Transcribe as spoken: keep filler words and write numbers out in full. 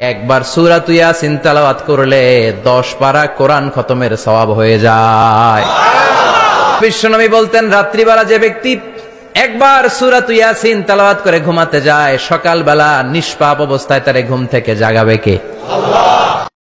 একবার সূরাত ইয়াসিন তেলাওয়াত করলে দশ পারা কোরআন খতমের সওয়াব হয়ে যায়। বিশ্বনবী বলতেন, রাত্রিবেলা যে ব্যক্তি একবার সূরাত ইয়াসিন তেলাওয়াত করে ঘুমাতে যায়, সকালবেলা নিষ্পাপ অবস্থায় তারে ঘুম থেকে জাগাবে কে? আল্লাহ।